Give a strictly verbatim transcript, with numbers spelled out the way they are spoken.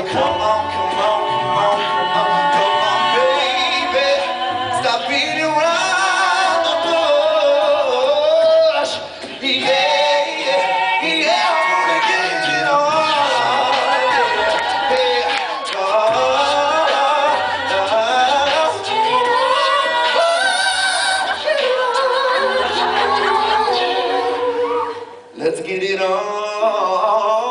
Come on, come on, come on, come on, come on, baby. Stop beating around the bush. Yeah, yeah, yeah. I wanna get it on. Yeah, yeah. Oh, oh, oh. Let's get it on.